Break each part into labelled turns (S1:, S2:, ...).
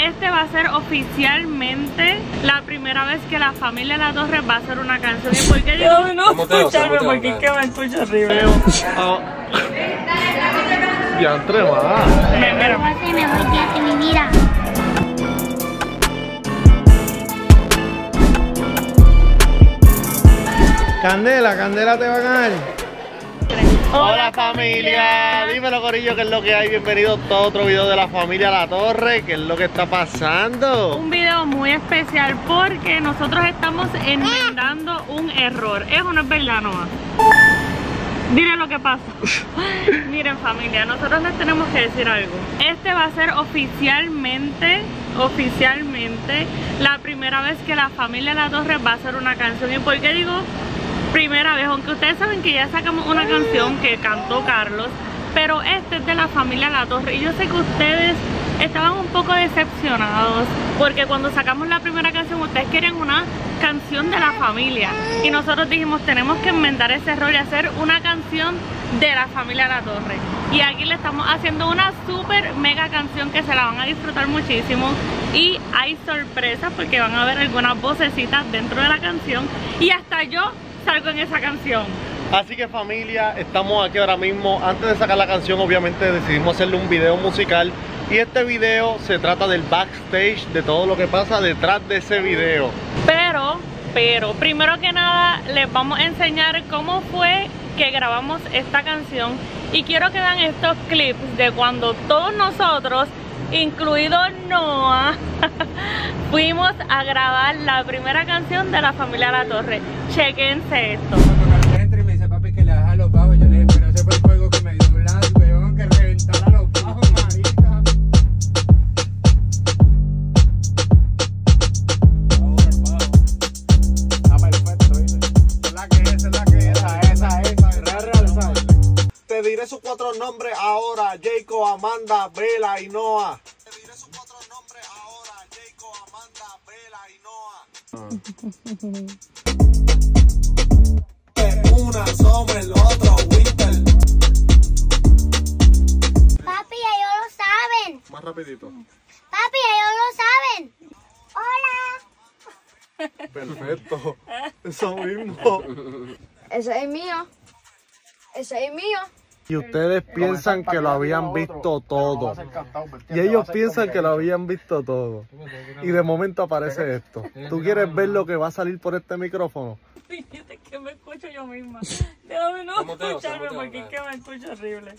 S1: este va a ser oficialmente la primera vez que la familia La Torre va a hacer una canción. ¿Y por qué digo no escucharme? Porque es que me escucho horrible.
S2: Ya entre más.
S1: Mira.
S3: Va a ser el mejor día de mi vida.
S2: Candela, Candela te va a ganar.
S4: Hola familia, dímelo corillo, ¿qué es lo que hay? Bienvenidos a otro video de la familia La Torre. ¿Qué es lo que está pasando?
S1: Un video muy especial porque nosotros estamos enmendando un error. ¿Eso no es verdad, Noah? Dile lo que pasa. Miren familia, nosotros les tenemos que decir algo. Este va a ser oficialmente la primera vez que la familia La Torre va a hacer una canción. ¿Y por qué digo primera vez? Aunque ustedes saben que ya sacamos una canción que cantó Carlos, pero este es de la familia La Torre. Y yo sé que ustedes estaban un poco decepcionados porque cuando sacamos la primera canción ustedes querían una canción de la familia y nosotros dijimos tenemos que enmendar ese error y hacer una canción de la familia La Torre. Y aquí le estamos haciendo una super mega canción que se la van a disfrutar muchísimo y hay sorpresas porque van a ver algunas vocecitas dentro de la canción y hasta yo salgo en esa canción.
S4: Así que familia, estamos aquí ahora mismo. Antes de sacar la canción obviamente decidimos hacerle un video musical y este video se trata del backstage, de todo lo que pasa detrás de ese video. Pero primero que nada les vamos a enseñar cómo fue que grabamos esta canción y quiero que vean estos clips de cuando todos nosotros, incluido Noah, fuimos a grabar la primera canción de la familia La Torre. Chequense esto.
S5: Cuando entra y me dice papi que le deja los bajos, yo le dije, pero ese fue el juego que me dio Blas, weón, que reventara los bajos, marica. Está perfecto, ¿viste? Es la que es, esa. Real.
S4: Te diré sus 4 nombres ahora: Jacob, Amanda, Bella y Noah. Te diré sus 4 nombres ahora: Jacob, Amanda, Bella y Noah. Una somos el otro, Winter.
S3: Papi, ellos lo saben.
S4: Más rapidito.
S3: Papi, ellos lo saben. Hola.
S4: Perfecto. Eso mismo.
S6: Ese es mío. Ese es mío.
S2: Y ustedes piensan que lo habían visto todo. Y ellos piensan que lo habían visto todo. Y de momento aparece esto. ¿Tú quieres ver lo que va a salir por este micrófono?
S1: Fíjate que me escucho yo misma. Déjame no escucharme porque es que me escucho horrible.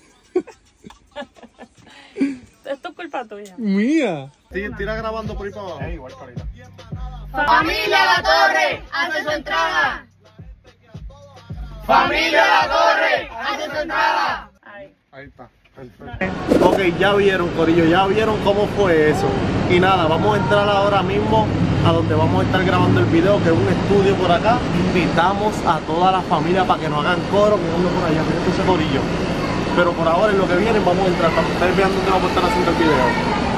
S1: Esto es culpa tuya.
S2: Mía.
S4: Tira grabando por ahí para abajo.
S5: Igual, carita.
S3: Familia La Torre, hace su entrada.
S5: ¡Familia La Torre!
S3: Hace su entrada.
S4: Ahí está. Perfecto. Ok, ya vieron, corillo, ya vieron cómo fue eso. Y nada, vamos a entrar ahora mismo a donde vamos a estar grabando el video, que es un estudio por acá. Invitamos a toda la familia para que nos hagan coro, que vamos por allá, miren ese corillo. Pero por ahora, en lo que viene, vamos a entrar para que ustedes vean dónde vamos a estar haciendo el video.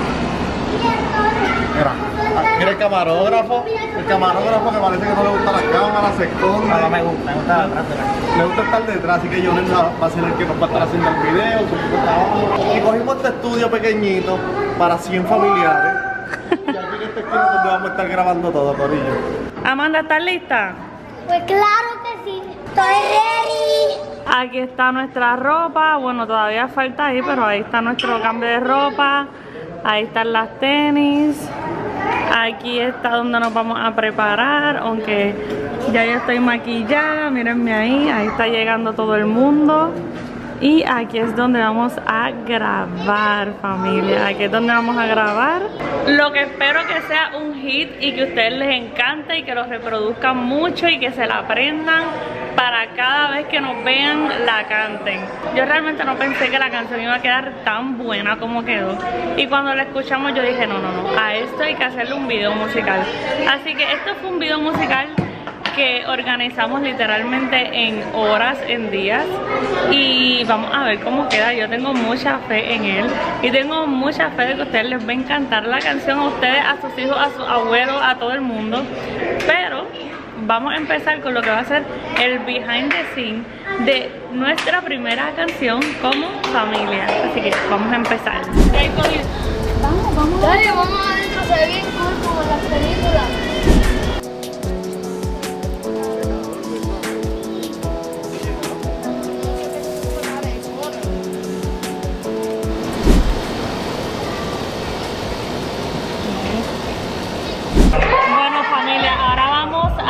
S4: Mira el camarógrafo que parece que no le gusta la cámara, se esconde.
S5: No me gusta detrás.
S4: Le gusta estar detrás, así que Jonel va a ser el que nos va a estar haciendo el video, su equipo de trabajo. Y cogimos este estudio pequeñito para 100 familiares. Y aquí en este esquina es donde vamos a estar grabando todo, corillo.
S1: Amanda, ¿estás lista?
S3: Pues claro que sí. Estoy ready.
S1: Aquí está nuestra ropa. Bueno, todavía falta ahí, pero ahí está nuestro cambio de ropa. Ahí están las tenis. Aquí está donde nos vamos a preparar, aunque ya yo estoy maquillada, mírenme ahí está llegando todo el mundo. Y aquí es donde vamos a grabar, familia, aquí es donde vamos a grabar. Lo que espero que sea un hit y que a ustedes les encante y que lo reproduzcan mucho y que se la aprendan para cada vez que nos vean la canten. Yo realmente no pensé que la canción iba a quedar tan buena como quedó. Y cuando la escuchamos yo dije no, a esto hay que hacerle un video musical. Así que esto fue un video musical que organizamos literalmente en horas, en días, y vamos a ver cómo queda. Yo tengo mucha fe en él y tengo mucha fe de que a ustedes les va a encantar la canción, a ustedes, a sus hijos, a sus abuelos, a todo el mundo. Pero vamos a empezar con lo que va a ser el behind the scene de nuestra primera canción como familia. Así que vamos a empezar.
S3: Vamos. Dale, vamos.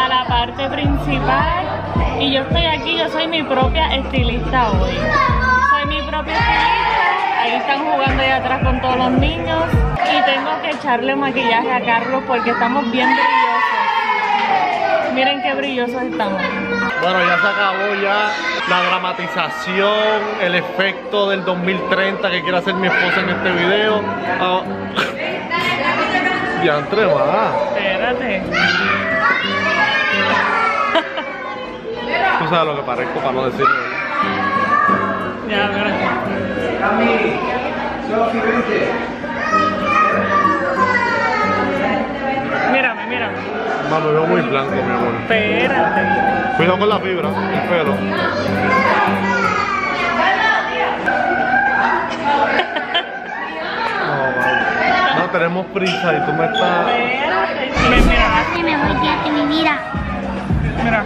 S1: a la parte principal y yo estoy aquí, yo soy mi propia estilista hoy. Soy mi propia estilista, ahí están jugando allá atrás con todos los niños y tengo que echarle maquillaje a Carlos porque estamos bien brillosos. Miren qué brillosos estamos.
S4: Bueno, ya se acabó ya la dramatización, el efecto del 2030 que quiere hacer mi esposa en este video. Diantre más.
S1: Espérate.
S4: Tú sabes lo que parezco para no decirlo.
S1: Ya, espérate. Mírame, mírame.
S4: Mamá, me veo muy blanco, mi amor.
S1: Espérate.
S4: Cuidado con la fibra, el pelo. No, tenemos prisa y tú me estás...
S1: Espérate. Mira.
S3: Es mi mejor día de mi vida.
S1: Mira.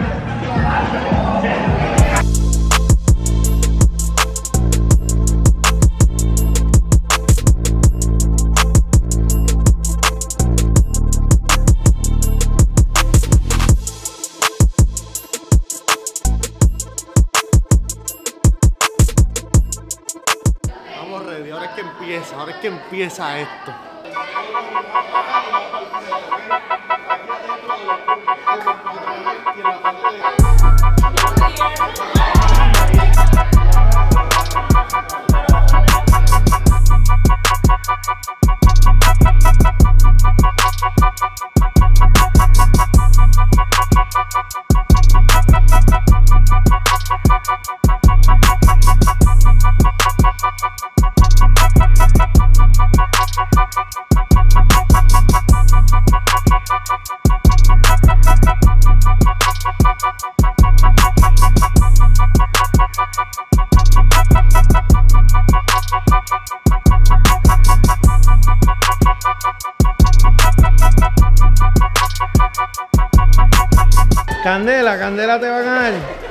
S4: Vamos ready, ahora es que empieza esto. Candela, Candela te va a ganar.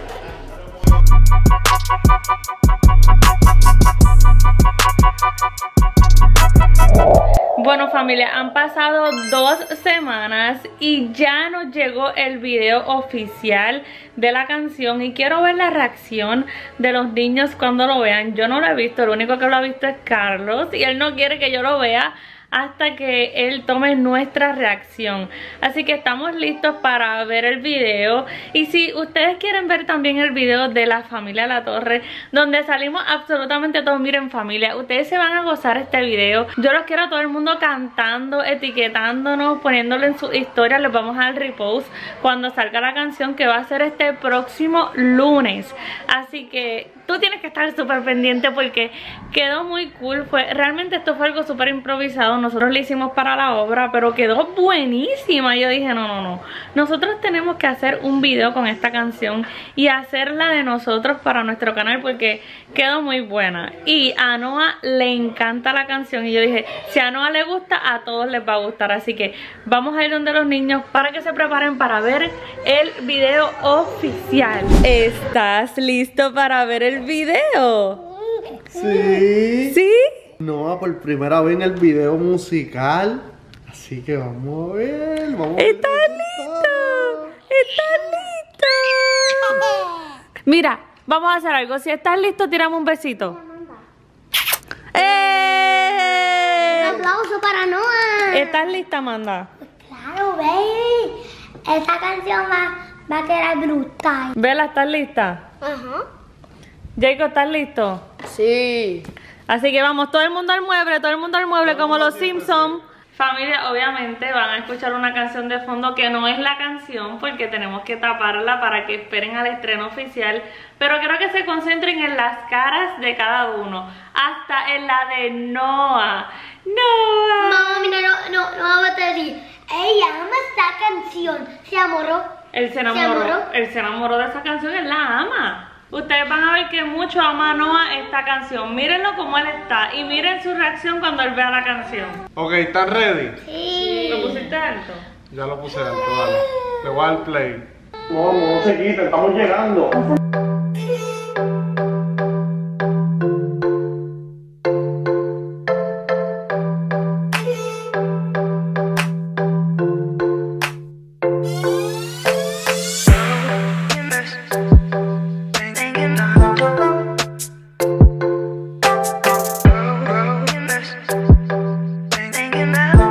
S1: Bueno, familia, han pasado 2 semanas y ya nos llegó el video oficial de la canción y quiero ver la reacción de los niños cuando lo vean. Yo no lo he visto, el único que lo ha visto es Carlos y él no quiere que yo lo vea hasta que él tome nuestra reacción. Así que estamos listos para ver el video. Y si ustedes quieren ver también el video de la familia La Torre, donde salimos absolutamente todos, miren familia, ustedes se van a gozar este video. Yo los quiero a todo el mundo cantando, etiquetándonos, poniéndolo en sus historias. Les vamos a dar repost cuando salga la canción, que va a ser este próximo lunes. Así que tú tienes que estar súper pendiente porque quedó muy cool. Realmente esto fue algo súper improvisado. Nosotros lo hicimos para la obra, pero quedó buenísima. Yo dije, no. Nosotros tenemos que hacer un video con esta canción y hacerla de nosotros para nuestro canal porque quedó muy buena. Y a Noah le encanta la canción y yo dije, si a Noah le gusta, a todos les va a gustar. Así que vamos a ir donde los niños para que se preparen para ver el video oficial. ¿Estás listo para ver el video?
S4: Sí.
S1: ¿Sí?
S4: No, por primera vez en el video musical. Así que vamos a ver.
S1: ¿Estás listo? ¿Estás listo? Mira, vamos a hacer algo. Si estás listo, tiramos un besito. ¡Eh!
S3: Un aplauso para Noah.
S1: ¿Estás lista, Amanda?
S3: Claro, baby. Esta canción va a quedar brutal.
S1: Bella, ¿estás lista?
S3: Ajá.
S1: Jacob, ¿estás listo?
S6: Sí.
S1: Así que vamos, todo el mundo al mueble como los Simpsons. Familia, obviamente van a escuchar una canción de fondo que no es la canción porque tenemos que taparla para que esperen al estreno oficial. Pero quiero que se concentren en las caras de cada uno, hasta en la de Noah. ¡Noah!
S3: Mamá, mira, no vamos a decir. Ella ama esta canción. Se amoró.
S1: Él se enamoró de esa canción, él la ama. Ustedes van a ver que mucho ama a Noah esta canción. Mírenlo como él está y miren su reacción cuando él vea la canción.
S4: Ok, ¿están ready?
S3: Sí.
S1: ¿Lo pusiste alto?
S4: Ya lo puse alto, dale. Le voy a dar play. No se quiten, estamos llegando.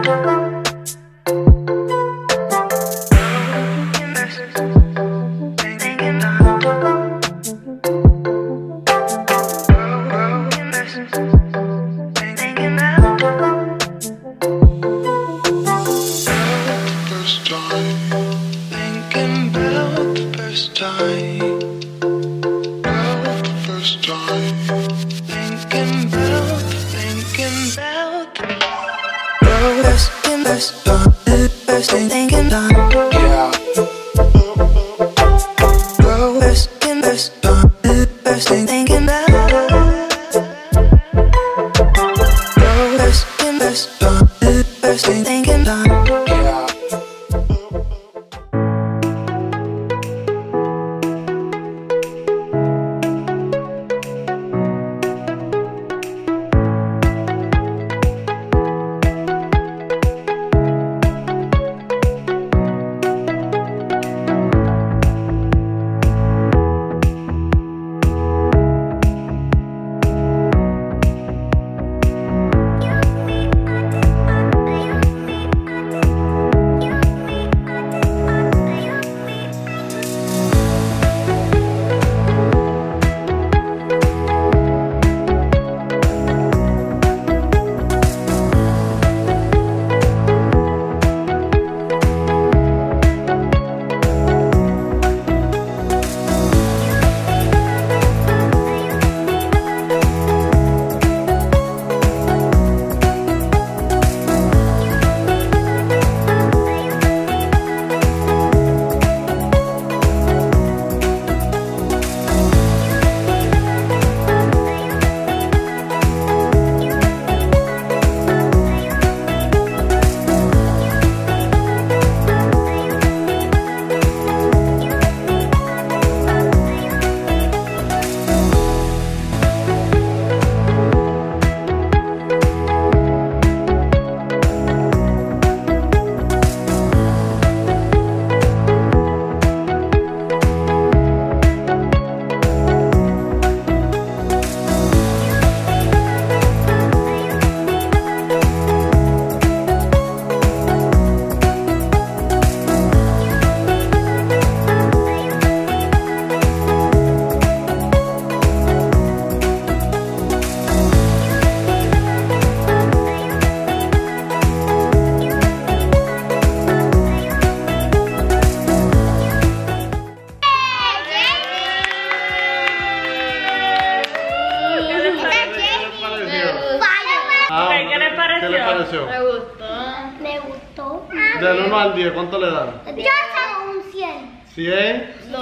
S4: pareció?
S3: Me gustó. Me gustó.
S4: Del 1 al 10, ¿cuánto le dan?
S3: Yo tengo un 100.
S4: ¿100?
S3: 100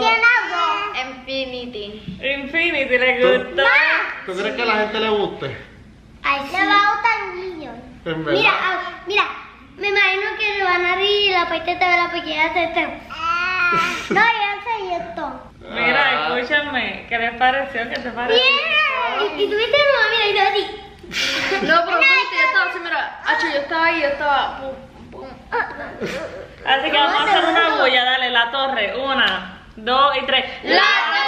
S3: a 2.
S6: Infinity.
S1: Infinity le gustó.
S4: ¿Tú crees que a la gente le guste?
S3: Ay, sí. Le va a gustar un millón.
S4: En verdad.
S3: Mira, mira, me imagino que le van a reír la parte de la pequeña hace esto. No, ya sé esto.
S1: Mira, escúchame, ¿qué les pareció? ¿Qué te pareció?
S3: Bien. Y tuviste mamá, mira, y todo así.
S6: No, pero viste, yo estaba así, mira. Hacho, yo estaba ahí, yo estaba. Pum, pum.
S1: Así que vamos a hacer una bulla, dale, la torre. 1, 2 y 3.
S6: ¡La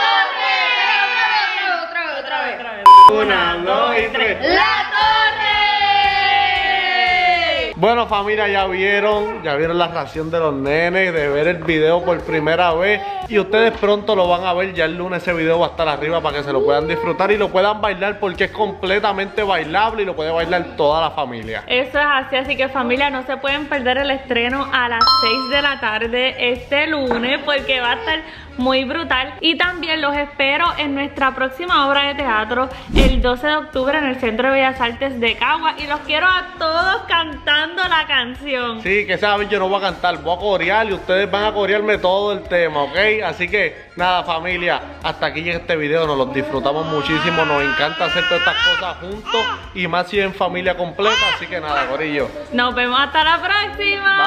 S6: torre! Otra vez.
S4: 1, 2 y 3.
S6: ¡La torre!
S4: Bueno, familia, ya vieron la reacción de los nenes, de ver el video por primera vez. Y ustedes pronto lo van a ver, ya el lunes ese video va a estar arriba para que se lo puedan disfrutar y lo puedan bailar porque es completamente bailable y lo puede bailar toda la familia.
S1: Eso es así que familia, no se pueden perder el estreno a las 6 de la tarde este lunes porque va a estar muy brutal. Y también los espero en nuestra próxima obra de teatro el 12 de octubre en el Centro de Bellas Artes de Cagua. Y los quiero a todos cantando la canción.
S4: Sí, que saben, yo no voy a cantar, voy a corear y ustedes van a corearme todo el tema, ¿ok? Así que nada, familia, hasta aquí llega este video, nos los disfrutamos muchísimo, nos encanta hacer todas estas cosas juntos y más si en familia completa. Así que nada, corillo,
S1: Nos vemos hasta la próxima.